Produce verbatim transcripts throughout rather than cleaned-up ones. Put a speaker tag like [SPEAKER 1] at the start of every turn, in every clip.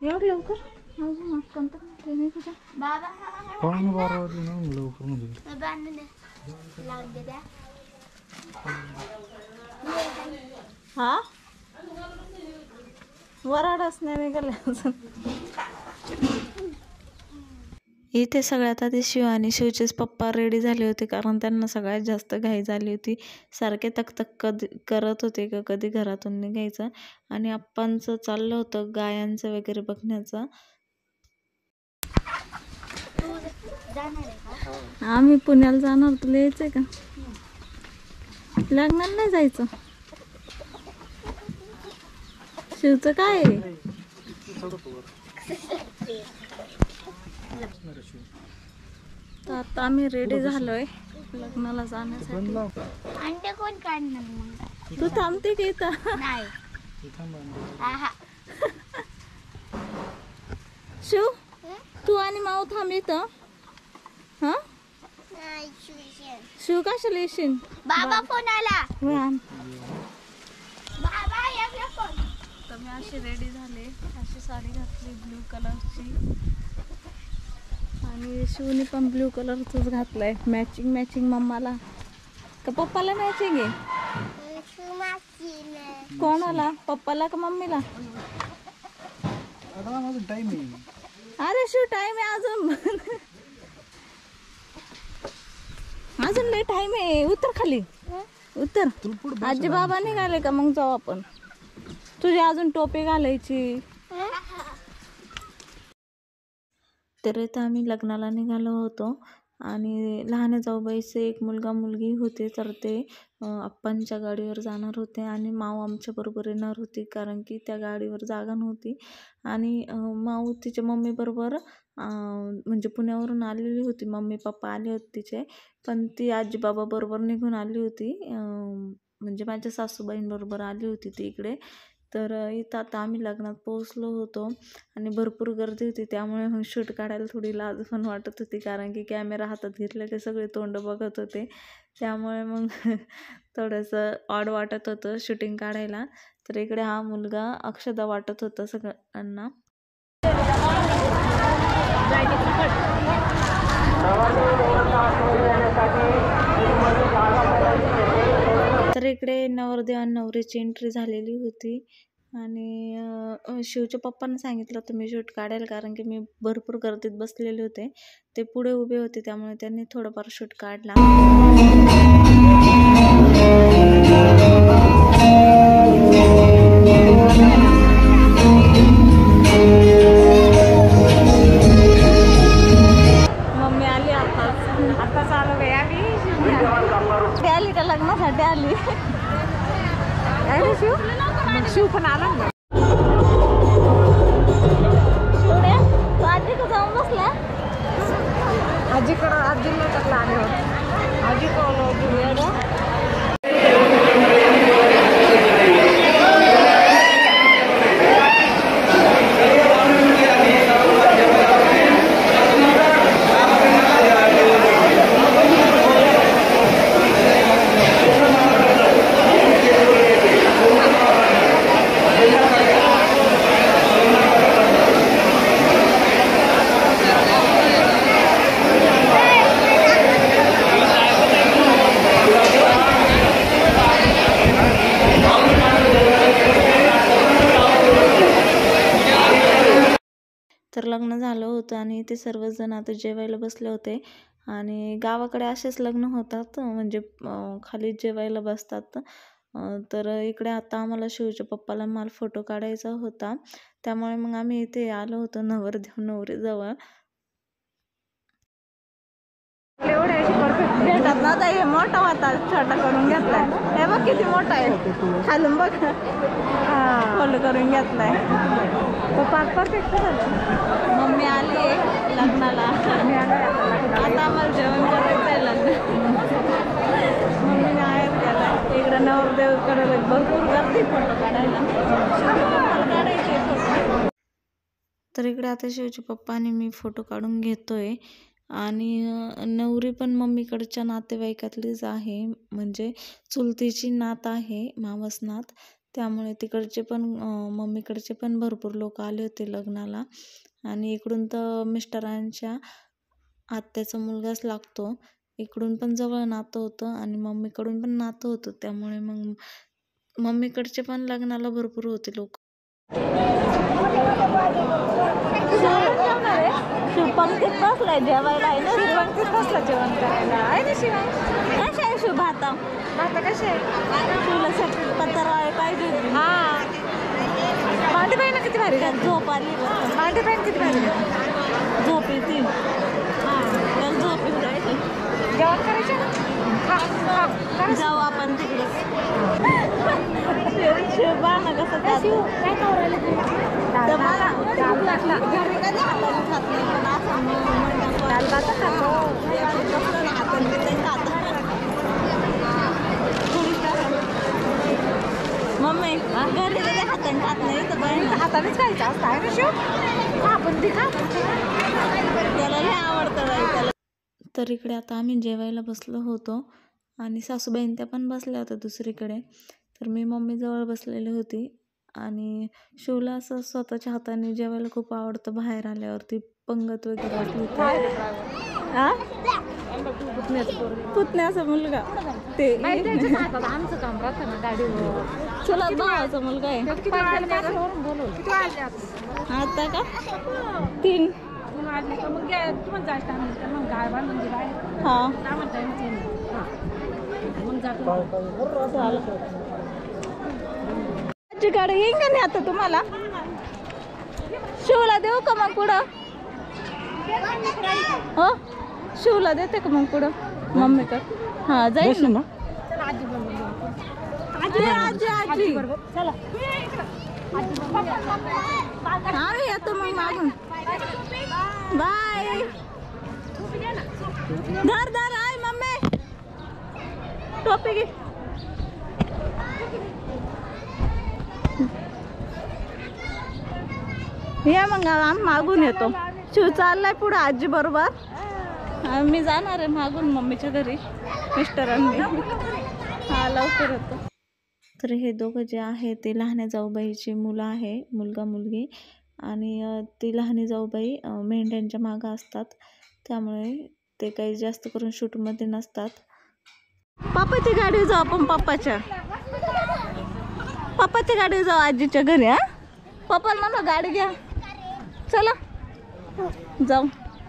[SPEAKER 1] एवढं लवकर अजून मग कोणतं नाही तुझ्या बाबा
[SPEAKER 2] कोण बरोबर ना लवकर म्हणजे
[SPEAKER 1] लावून दे द्या हा वराडच नाही निघाले अजून. इथे सगळ्यात आधी शिव आणि शिवचेच पप्पा रेडी झाले होते कारण त्यांना सगळ्यात जास्त घाई झाली होती. सारखे तकतक कधी करत होते का कधी घरातून निघायचं. आणि आप्पांचं चाललं होतं गायांचं वगैरे बघण्याचं. आम्ही पुण्याला जाणार. तुला यायचंय का? लग्नाला नाही जायचं. शिवचं काय आहे? तर आता आम्ही रेडी झालोय लग्नाला जाण्यासाठी.
[SPEAKER 3] अंडे कोण काढणार मग?
[SPEAKER 1] तू थांबते की इथं?
[SPEAKER 3] नाही.
[SPEAKER 1] शिव तू आणि माऊ थांब इथं. हा शिव कशाला येशील?
[SPEAKER 3] बाबा फोन आला. बाबा एकला फोन.
[SPEAKER 1] तर मी अशी रेडी झाले. अशी साडी घातली ब्ल्यू कलरची आणि शिवने पण ब्ल्यू कलरचंच घातलंय. मॅचिंग मॅचिंग मम्माला का पप्पाला मॅचिंग आहे? कोणाला? पप्पाला का मम्मीला?
[SPEAKER 2] टाइम आहे.
[SPEAKER 1] अरे शिव टाइम आहे अजून. अजून लय टाइम आहे. उतर खाली उतर. आजी बाबा निघाले का मग जाऊ आपण. तुझी अजून टोपी घालायची. तर इथं आम्ही लग्नाला निघालो होतो आणि लहान जाऊबाईचे एक मुलगा मुलगी होते. तर ते आप्पांच्या गाडीवर जाणार होते आणि माऊ आमच्या बरोबर येणार होती कारण की त्या गाडीवर जागा नव्हती. आणि माऊ तिच्या मम्मी बरोबर म्हणजे पुण्यावरून आलेली होती. मम्मी पप्पा आले होते तिचे, पण ती आजी बाबा बरोबर निघून आली होती. म्हणजे माझ्या सासूबाईंबरोबर आली होती ती इकडे. तर इथं आता आम्ही लग्नात पोहोचलो होतो आणि भरपूर गर्दी होती. त्यामुळे मग शूट काढायला थोडी लाज पण वाटत होती कारण की कॅमेरा हातात घेतले ते सगळे तोंड बघत होते. त्यामुळे मग थोडंसं ऑड वाटत होतं शूटिंग काढायला. तर इकडे हा मुलगा अक्षदा वाटत होता सगळ्यांना. तर इकडे नवरदेव आणि नवरीची एंट्री झालेली होती आणि शिवच्या पप्पांना सांगितलं होतं मी शूट काढेल कारण की मी भरपूर गर्दीत बसलेले होते. ते पुढे उभे होते त्यामुळे त्यांनी थोडंफार शूट काढला. मम्मी आली आताच. आताच आलो बाई आम्ही. आली का लग्नासाठी आली? अरे शिव शिव पण आला ना. शिवड्या तू आजीकडे जाऊन बसला? आजीकडं आजीला टाकला आले होते. आजी कोण? तर लग्न झालं होतं आणि ते सर्वजण आता जेवायला बसले होते. आणि गावाकडे असेच लग्न होतात म्हणजे खाली जेवायला बसतात. तर इकडे आता आम्हाला शिवच्या पप्पाला माल फोटो काढायचा होता त्यामुळे मग आम्ही इथे आलो होतो नवरदेव नवरीजवळ. भेटत ना ताई मोठा होता छोटा करून घेतलाय. हे बघ किती मोठा आहे. खालून बघ फोल्ड करून घेतलाय. परफेक्ट झालं. मम्मी आली लग्नाला. आता आम्हाला जेवण करायचं आहे लग्न. मम्मीने आहेत त्याला इकडे नवरदेवकडे भरपूर गर्दी फोटो काढायला. काढायचे फोटो. तर इकडे आता शिवचे पप्पा आणि मी फोटो काढून घेतोय. आणि नवरी पण मम्मीकडच्या नातेवाईकातलीच आहे म्हणजे चुलतीची नात आहे मावस नात. त्यामुळे तिकडचे पण मम्मीकडचे पण भरपूर लोक आले होते लग्नाला. आणि इकडून तर मिस्टरांच्या आत्याचा मुलगाच लागतो. इकडून पण जवळ नातं होतं आणि मम्मीकडून पण नातं होतं. त्यामुळे मग मम्मीकडचे पण लग्नाला भरपूर होते लोक. पंक्तीत बसलाय जेवायला आहे ना. पंक्तीत बसला जेवण करायला आहे ना. शिवाय कशा आहे शिव भाता भाता कशा आहे शिवला पत्तरवाळे पाहिजे होती. हा मांडी पाहिजे किती भारी झोप आली. मांडी पाहिजे किती भारी झोप येते. हां त्याला झोप येऊन जायचं. जेवण करायचं जाऊ आपण तिकडे. शिव बा ना कसं काय मला घरी कधी हाताने खात नाही पण असं दाल भात खातो. मम्मी घरी कधी हाताने खात नाही तर बहीण हातानेच खायचं असतं आहे ना शिव. हा पण ती खा त्याला लय आवडतं बाई त्याला. तर इकडे आता आम्ही जेवायला बसलो होतो आणि सासूबाईन त्या पण बसल्या होत्या दुसरीकडे. तर मी मम्मीजवळ बसलेली होती आणि शिवला असं स्वतःच्या हाताने जेवायला खूप आवडतं. बाहेर आल्यावरती पंगत वगैरे असली पुतण्याचा मुलगा ते आमचं काम राहतं ना गाडीवर. चला भावाचा मुलगा आहे आता का तीन. हा गाडी येईन का नाही आता तुम्हाला. शिवला देऊ का मग पुढं. हो शिवला देते का मग पुढं मम्मीकडे. हा जाईल ना आजी आजी आजी चला आम्ही येतो मग मागून. बाय धर धर आहे मम्मी टोपी घे. या मग आम्ही मागून येतो. शिव चाललाय पुढे आजी बरोबर. मी जाणार आहे मागून मम्मीच्या घरी मिस्टरांनी. हा लवकर येतो. तर हे दोघं जे आहे ते लहान्या जाऊबाईची मुलं आहे मुलगा मुलगी. आणि ती लहानी जाऊबाई मेंढ्यांच्या मागं असतात त्यामुळे ते काही जास्त करून शूटमध्ये नसतात. पप्पाची गाडी जाऊ आपण पप्पाच्या पप्पाच्या गाडी जाऊ आजीच्या घरी. हा पप्पाला म्हणा गाडी घ्या चला जाऊ.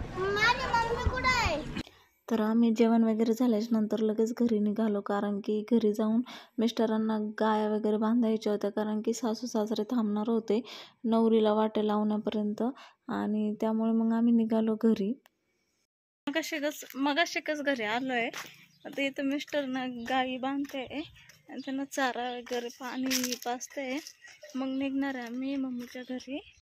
[SPEAKER 1] तर आम्ही जेवण वगैरे झाल्याच्या नंतर लगेच घरी निघालो कारण की घरी जाऊन मिस्टरांना गाया वगैरे बांधायच्या होत्या कारण की सासू सासरे थांबणार होते नवरीला वाटे लावण्यापर्यंत. आणि त्यामुळे मग आम्ही निघालो घरी. मग शिकच मग शिकच घरी आलोय. आता इथं मिस्टरना गाई बांधते आणि त्यांना चारा वगैरे पाणी पाजते. मग निघणार आहे आम्ही मम्मीच्या घरी.